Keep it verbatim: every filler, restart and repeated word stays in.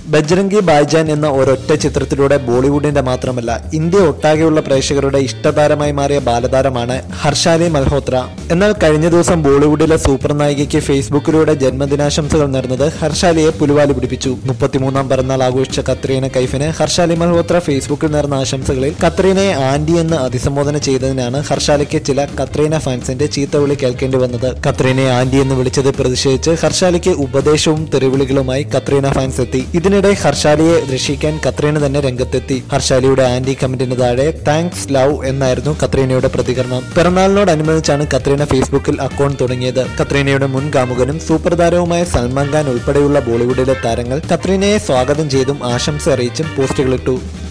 ബജ്രംഗി ഭായ്ജാൻ എന്ന ഒരൊറ്റ ചിത്രത്തിലൂടെ ബോളിവുഡിന്റെ മാത്രമല്ല ഇന്ത്യ ഒട്ടാകെയുള്ള പ്രേക്ഷകരുടെ ഇഷ്ടതാരമായി മാറിയ ബാലതാരമാണ് ഹർഷാലി മൽഹോത്ര. എന്നാൽ കഴിഞ്ഞ ദിവസം ബോളിവുഡിലെ സൂപ്പർ നായികയ്ക്ക് ഫേസ്ബുക്കിലൂടെ ജന്മദിനാശംസകൾ നേർന്നത് ഹർഷാലിയെ പുലുവാലി പിടിപ്പിച്ചു. മുപ്പത്തിമൂന്നാം പിറന്നാൾ ആഘോഷിച്ച കത്രീന കൈഫിന് ഹർഷാലി മൽഹോത്ര ഫേസ്ബുക്കിൽ നേർന്ന ആശംസകളിൽ കത്രീനയെ ആന്റി എന്ന് അഭിസംബോധന ചെയ്തതിനാണ് ഹർഷാലിക്ക് ചില കത്രീന ഫാൻസിന്റെ ചീത്തവിളി കേൾക്കേണ്ടി വന്നത്. കത്രീനയെ ആന്റി എന്ന് വിളിച്ചത് പ്രതിഷേധിച്ച് ഹർഷാലിക്ക് ഉപദേശവും തെറിവിളികളുമായി കത്രീന ഫാൻസ് എത്തി. ഇതിനിടെ ഹർഷാലിയെ രക്ഷിക്കാൻ കത്രീന തന്നെ രംഗത്തെത്തി. ഹർഷാലിയുടെ ആന്റി കമന്റിന് താഴെ താങ്ക്സ് ലവ് എന്നായിരുന്നു കത്രീനയുടെ പ്രതികരണം. പിറന്നാളിനോടനുബന്ധിച്ചാണ് കത്രീന ഫേസ്ബുക്കിൽ അക്കൗണ്ട് തുടങ്ങിയത്. കത്രീനയുടെ മുൻ കാമുകനും സൂപ്പർ താരവുമായ സൽമാൻ ഖാൻ ഉൾപ്പെടെയുള്ള ബോളിവുഡിലെ താരങ്ങൾ കത്രീനയെ സ്വാഗതം ചെയ്തും ആശംസ അറിയിച്ചും പോസ്റ്റുകളിട്ടു.